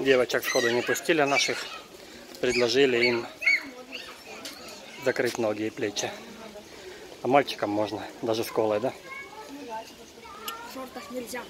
Девочек сходу не пустили наших. Предложили им закрыть ноги и плечи. А мальчикам можно, даже с колой, да? В шортах нельзя.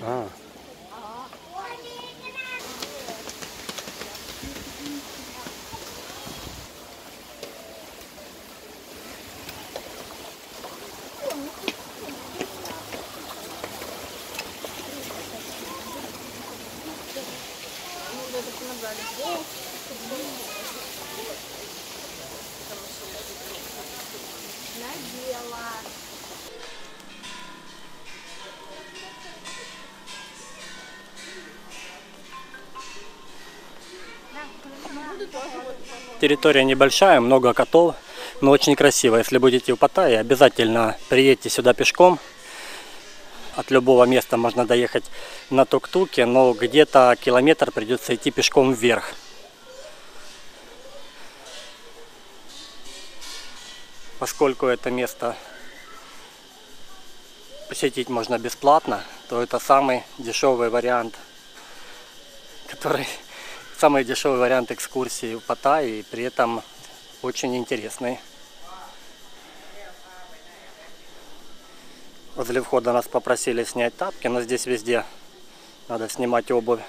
Надела. Территория небольшая, много котов, но очень красиво. Если будете в Паттайе, обязательно приедьте сюда пешком. От любого места можно доехать на тук-туке, но где-то километр придется идти пешком вверх. Поскольку это место посетить можно бесплатно, то это самый дешевый вариант, самый дешевый вариант экскурсии в Паттайе, и при этом очень интересный. Возле входа нас попросили снять тапки, но здесь везде надо снимать обувь.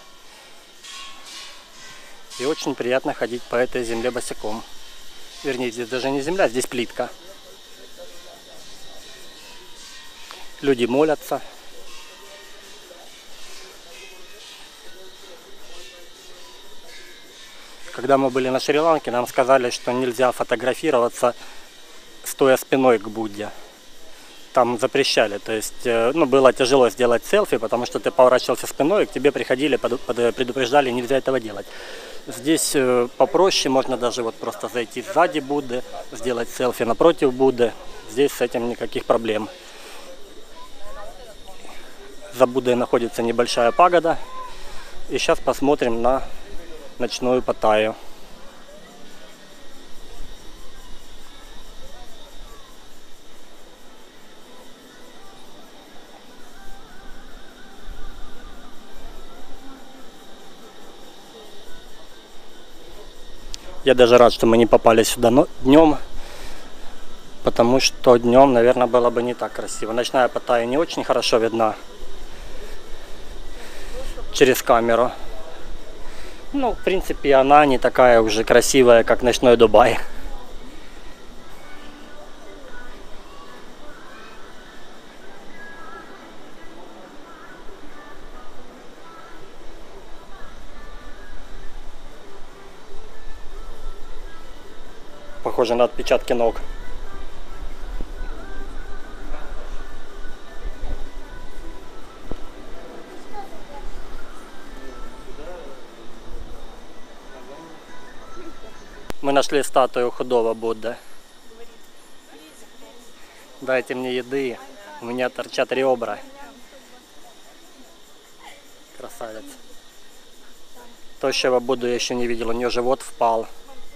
И очень приятно ходить по этой земле босиком. Вернее, здесь даже не земля, здесь плитка. Люди молятся. Когда мы были на Шри-Ланке, нам сказали, что нельзя фотографироваться, стоя спиной к Будде. Там запрещали, то есть, было тяжело сделать селфи, потому что ты поворачивался спиной, и к тебе приходили, предупреждали, нельзя этого делать. Здесь попроще, можно даже вот просто зайти сзади Будды, сделать селфи напротив Будды. Здесь с этим никаких проблем. За Буддой находится небольшая пагода. И сейчас посмотрим на ночную Паттайю. Я даже рад, что мы не попали сюда днем, потому что днем, наверное, было бы не так красиво. Ночная Паттайя не очень хорошо видна через камеру. Ну, в принципе, она не такая уже красивая, как ночной Дубай. Похоже на отпечатки ног. Мы нашли статую худого Будды. Дайте мне еды, у меня торчат ребра. Красавец. Тощего Будду я еще не видел, у нее живот впал.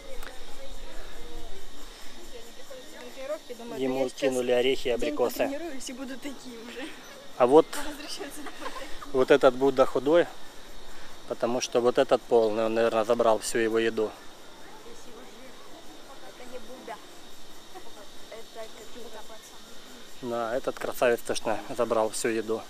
Ему кинули орехи и абрикосы. И буду такие уже. А вот этот Будда худой, потому что вот этот полный, он, наверное, забрал всю его еду. Это не Будда. Это какие-то пацаны. Да, этот красавец точно забрал всю еду.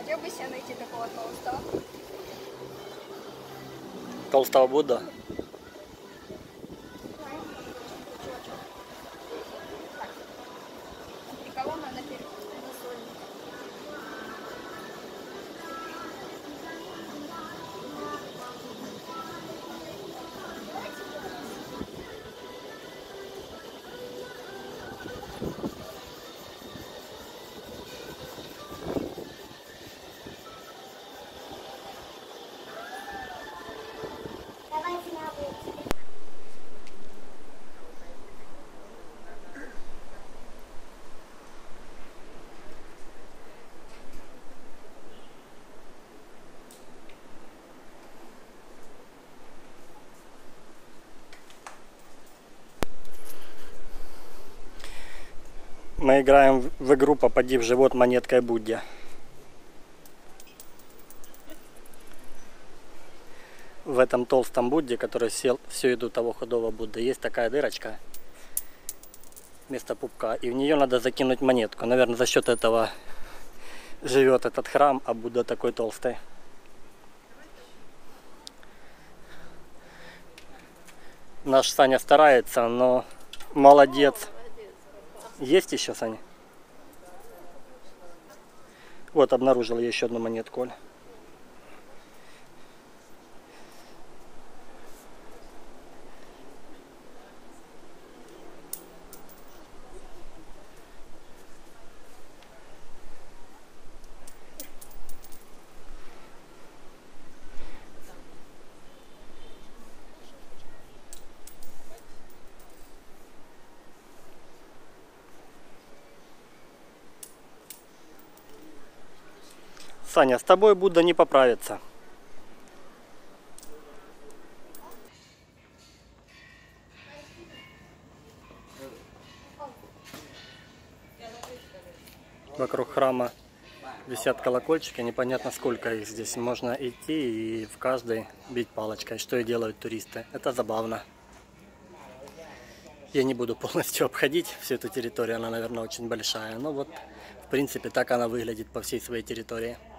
Хотел бы себе найти такого толстого. Толстого Будда. И кого надо пересольник? Мы играем в игру «Попади в живот монеткой Будде». В этом толстом Будде, который съел всю еду того худого Будды, есть такая дырочка вместо пупка, и в нее надо закинуть монетку. Наверное, за счет этого живет этот храм, а Будда такой толстый. Наш Саня старается, но молодец. Есть еще, Саня? Вот, обнаружил я еще одну монетку, Оль. Саня, с тобой Будда не поправится. Вокруг храма висят колокольчики, непонятно сколько их здесь. Можно идти и в каждой бить палочкой, что и делают туристы. Это забавно. Я не буду полностью обходить всю эту территорию, она, наверное, очень большая. Но вот, в принципе, так она выглядит по всей своей территории.